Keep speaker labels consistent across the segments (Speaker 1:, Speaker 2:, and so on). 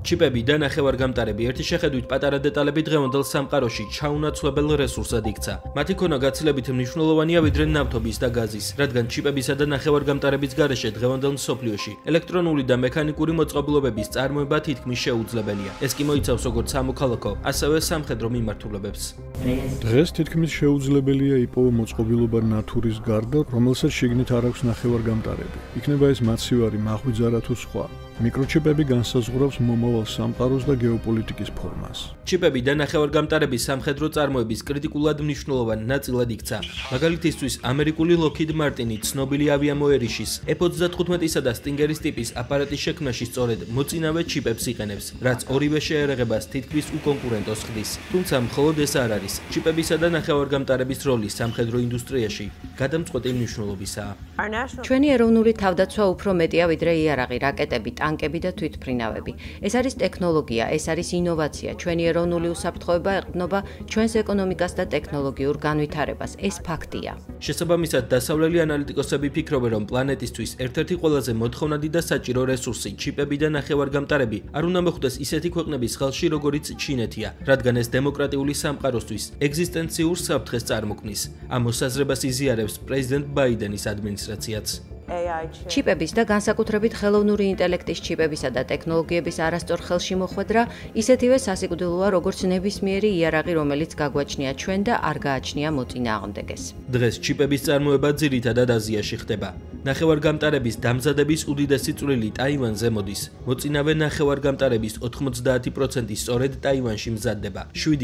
Speaker 1: ჩიპები და ნახევარგამტარები ერთი შეხედვით პატარა დეტალები დღევანდელ სამყაროში ჩაუნაცვლებელ რესურსად იქცა. მათი ქონა გაცილებით მნიშვნელოვანია ვიდრე ნავთობის და გაზის, რადგან ჩიპებისა და ნახევარგამტარების გარეშე დღევანდელ მსოფლიოში ელექტრონული და მექანიკური მოწყობილობების წარმოება თითქმის შეუძლებელია. ეს კი მოიცავს როგორც სამოქალაქო, ასევე სამხედრო მიმართულებებს.
Speaker 2: დღეს თითქმის შეუძლებელია იპოვო მოწყობილობა ნათურის გარდა, რომელსაც შიგნით არ აქვს ნახევარგამტარები. იქნება ეს მაცივარი, მაღვიძარა თუ სხვა. მიკროჩიპები განსაზღვრავს მომავალ სამყაროს და გეოპოლიტიკის ფორმას.
Speaker 1: ჩიპები და ნახევარგამტარების სამხედრო წარმოების კრიტიკულად მნიშვნელოვან ნაწილად იქცა. მაგალითისთვის, ამერიკული Lockheed Martin ცნობილი ავიამოერიშის F-35-ისა და Stinger-ის ტიპის აპარატის შექმნაში სწორედ მოწინავე ჩიპებს იყენებს, რაც ორივე შეერაღებას თითქმის უკონკურენტოს ხდის. თუმცა მხოლოდ ეს არ არის. ჩიპებისა და ნახევარგამტარების როლი სამხედრო ინდუსტრიაში გადამწყვეტი მნიშვნელობისაა.
Speaker 3: ჩვენი ეროვნული თავდაცვა უფრო მეტია ვიდრე იარაღი, რაკეტები, ტანკები და თვითმფრინავები. ეს არის ტექნოლოგია, ეს არის ინოვაცია. ჩვენი ეროვნული უსაფრთხოება ეყრდნობა ჩვენს ეკონომიკას და ტექნოლოგიურ განვითარებას. ეს ფაქტია.
Speaker 1: შესაბამისად, დასავლელი ანალიტიკოსები ფიქრობენ, რომ პლანეტისთვის ერთ-ერთი ყველაზე მოთხოვნადი და საჭირო რესურსი, ჩიპები და ნახევარგამტარები, არ უნდა მოხვდეს ისეთი ქვეყნების ხელში, როგორიც ჩინეთია, რადგან ეს დემოკრატიული სამყაროსთვის ეგზისტენციურ საფრთხეს წარმოქმნის. ამ მოსაზრებას იზიარებს პრეზიდენტ ბაიდენის ადმინისტრაციაც.
Speaker 3: ჩიპების და განსაკუთრებით ხელოვნური ინტელექტის ჩიპებისა და ტექნოლოგიების არასწორ ხელში მოხვედრა ისეთივე სასიკვდილოა, როგორც ნებისმიერი იარაღი, რომელიც გაგვაჩნია ჩვენ და არ გააჩნია მოწინააღმდეგეს.
Speaker 1: დღეს ჩიპების წარმოება ძირითადად აზიაში ხდება. ნახევარგამტარების დამზადების უდიდესი წვლილი ტაივანზე მოდის. მოწინავე ნახევარგამტარების 90% სწორედ ტაივანში მზადდება,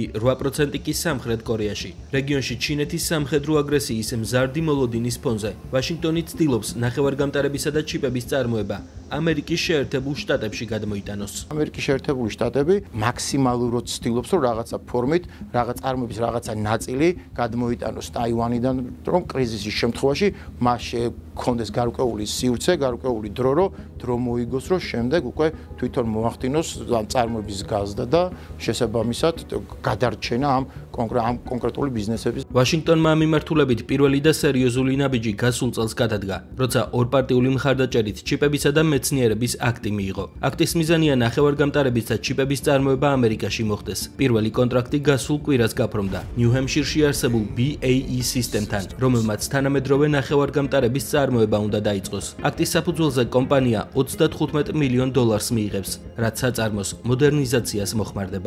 Speaker 1: 7-8% კი სამხრეთ კორეაში. რეგიონში ჩინეთის სამხედრო აგრესიის მზარდი მოლოდინის ფონზე ვაშინგტონი ცდილობს ნახევარგამტარებისა და ჩიპების წარმოება ამერიკის შეერთებულ შტატებში გადმოიტანოს.
Speaker 4: ამერიკის შეერთებული შტატები მაქსიმალურად ცდილობს, რომ რაღაცა ფორმით, რაღაც წარმოების რაღაცა ნაწილი გადმოიტანოს ტაივანიდან, რომ კრიზისის შემთხვევაში მას შექონდეს გარკვეული სივრცე, გარკვეული დრო მოიგოს, რომ შემდეგ უკვე თვითონ მოახდინოს ამ წარმოების გაზრდა და შესაბამისად გადარჩენა ამ კონკრეტული ბიზნესების.
Speaker 1: ვაშინგტონმა ამ მიმართულებით პირველი და სერიოზული ნაბიჯი გასულ წელს გადადგა, როცა ორპარტიული მხარდაჭერით ჩიპებისა და მეცნიერების აქტი მიიღო. აქტის მიზანია ნახევარგამტარების და ჩიპების წარმოება ამერიკაში მოხდეს. პირველი კონტრაქტი გასულ კვირას გაფრომდა ნიუ-ჰემშირში არსებულ BAE სისტემთან, რომელმაც თანამედროვე ნახევარგამტარების წარმოება უნდა დაიწყოს. აქტის საფუძველზე კომპანია $35 მილიონ მიიღებს, რაც საწარმოს მოდერნიზაციას მოხმარდება.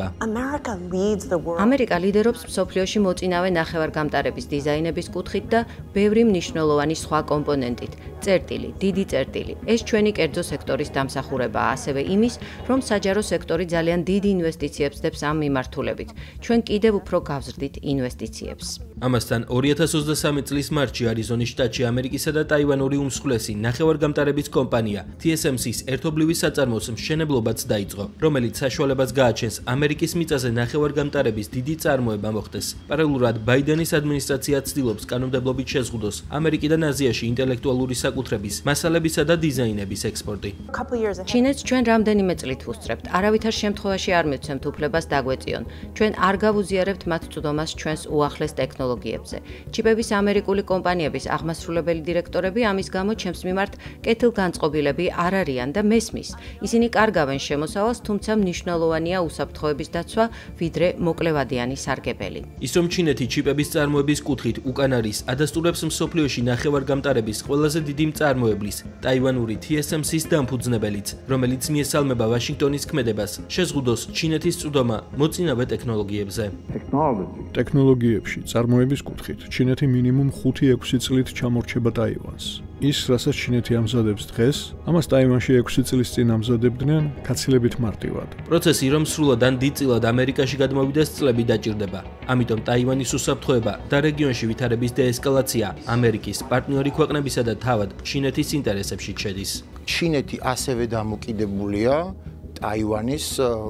Speaker 3: ამერიკა ლიდერობს მსოფლიოში მოწინავე ნახევარგამტარების დიზაინების კუთხით და ბევრი მნიშვნელოვანი სხვა კომპონენტით. წერტილი, დიდი წერტილი. ეს ჩვენი კერძო სექტორის დამსახურებაა, ასევე იმის, რომ საჯარო სექტორი ძალიან დიდ ინვესტიციებს დებს ამ მიმართულებით. ჩვენ კიდევ უფრო გავზრდით ინვესტიციებს.
Speaker 1: ამასთან 2023 წლის მარტში არიზონის შტატში ამერიკისა და ტაივანური უმსხვილესი ნახევარგამტარების კომპანია TSMC-ის ერთობლივი საწარმოს მშენებლობაც დაიწყო, რომელიც საშუალებას გააჩენს ამერიკის მიწაზე ნახევარგამტარების დიდი წარმოება მოხდეს. პარალელურად ბაიდენის ადმინისტრაცია ცდილობს კანონმდებლობით შეზღუდოს ამერიკიდან აზიაში ინტელექტუალური საკუთრების, მასალებისა და დიზაინების ექსპორტი.
Speaker 3: ჩინეთს ჩვენ რამდენიმე წლით ვუსწრებთ. არავითარ შემთხვევაში არ მივცემთ უფლებას დაგვეწიონ. ჩვენ არ გავუზიარებთ მათ წვდომას ჩვენს უახლეს ტექნოლოგიებზე. ჩიპების ამერიკული კომპანიების აღმასრულებელი დირექტორები ამის გამო ჩემს მიმართ კეთილგანწყობილები არ არიან და მესმის. ისინი კარგავენ შემოსავალს, თუმცა მნიშვნელოვანია უსაფრთხოების დაცვა, ვიდრე მოკლევადიანი სარგებელი.
Speaker 1: ის რომ ჩინეთი ჩიპების წარმოების კუთხით უკან არის, ადასტურებს მსოფლიოში ნახევარგამტარების ყველაზე დიდი მწარმოებლის, ტაივანური TSMC-ის დამფუძნებელიც, რომელიც მიესალმება ვაშინგტონის ქმედებას, შეზღუდოს ჩინეთის წვდომა მოწინავე ტექნოლოგიებზე.
Speaker 2: ტექნოლოგიებში წარმოების კუთხით ჩინეთი მინიმუმ 5-6 წლით ჩამორჩება ტაივანს. ის, რასაც ჩინეთი ამზადებს დღეს, ამას ტაივანში 6 წლის წინ ამზადებდნენ გაცილებით მარტივად.
Speaker 1: პროცესი რომ სრულად ან დიდწილად ამერიკაში გადმოვიდეს წლები დაჭირდება. ამიტომ ტაივანის უსაფრთხოება და რეგიონში ვითარების деესკალაცია ამერიკის პარტნიორი ქვეყნებისა და თავად ჩინეთის ინტერესებში შედის.
Speaker 4: ჩინეთი ასევე დამოკიდებულია ტაივანის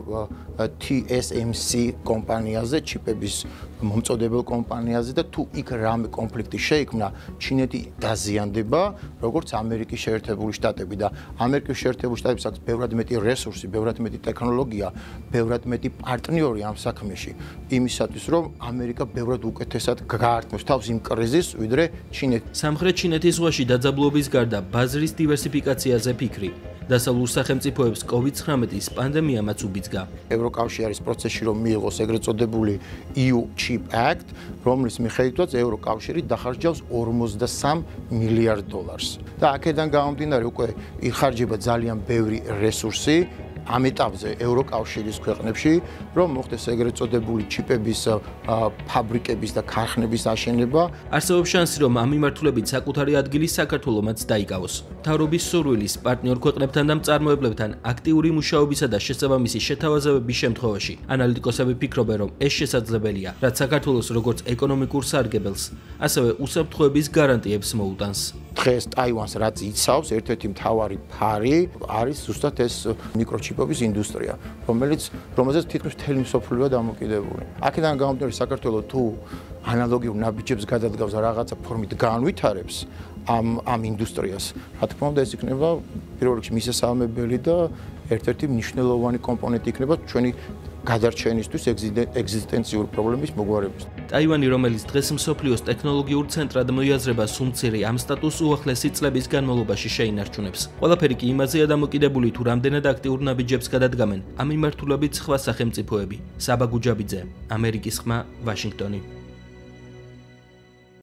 Speaker 4: TSMC კომპანიაზე, ჩიპების მომწოდებელ კომპანიაზე და თუ იქ რამე კონფლიქტი შეიქმნა, ჩინეთი დაზიანდება, როგორც ამერიკის შეერთებული შტატები და ამერიკის შეერთებული შტატების აქვს ბევრად მეტი რესურსი, ბევრად მეტი ტექნოლოგია, ბევრად მეტი პარტნიორი ამ საქმეში, იმისათვის რომ ამერიკა ბევრად უკეთესად გაართმევს თავს იმ კრიზისს, ვიდრე ჩინეთი.
Speaker 1: სამხრეთ ჩინეთის ზღვაში დაძაბულობის გარდა ბაზრის დივერსიფიკაციაზე ფიქრი დასავლურ სახელმწიფოებს COVID-19-ის პანდემიამაც უბიძგა.
Speaker 4: ევროკავშირის პროცესში რომ მიიღოს ეგრეთ წოდებული EU Chip Act, რომლის მიხედვითაც ევროკავშირი დახარჯავს $43 მილიარდ. და აქედან გამომდინარე უკვე იხარჯება ძალიან ბევრი რესურსი ამ ეტაპზე ევროკავშირის ქვეყნებში, რომ მოხდეს ეგრეთ წოდებული ჩიპების ფაბრიკების და ქარხნების აშენება.
Speaker 1: არსებობს შანსი, რომ ამ მიმართულებით საკუთარი ადგილი საქართველომაც დაიკავოს. მთავრობის სურვილის პარტნიორ ქვეყნებთან და მწარმოებლებთან აქტიური მუშაობისა და შესაბამისი შეთავაზებების შემთხვევაში ანალიტიკოსები ფიქრობენ, რომ ეს შესაძლებელია, რაც საქართველოს როგორც ეკონომიკურ სარგებელს, ასევე უსაფრთხოების გარანტიებს მოუტანს.
Speaker 4: დღეს ტაივანს რაც იცავს, ერთ-ერთი მთავარი ფარი არის ზუსტად ეს მიკროჩიპების ინდუსტრია, რომელზეც თითქმის მთელი მსოფლიოა დამოკიდებული. აქედან გამომდინარე, საქართველოს თუ ანალოგიურ ნაბიჯებს გადადგავს რაღაცა ფორმით განვითარებს ამ ინდუსტრიას, რა თქმა უნდა, ეს იქნება პირველ რიგში მისასალმებელი და ერთ-ერთი მნიშვნელოვანი კომპონენტი იქნება ჩვენი გადარჩენისთვის ეგზისტენციური პრობლემის მოგვარებისთვის.
Speaker 1: ტაივანი, რომელიც დღეს მსოფლიოს ტექნოლოგიურ ცენტრად მოიაზრება, სულ მცირე ამ სტატუსს უახლესი წლების განმავლობაში შეინარჩუნებს. ყველაფერი კი იმაზეა დამოკიდებული, თუ რამდენად აქტიურ ნაბიჯებს გადადგამენ ამ მიმართულებით სხვა სახელმწიფოები. საბა გუჯაბიძე, ამერიკის ხმა, ვაშინგტონი.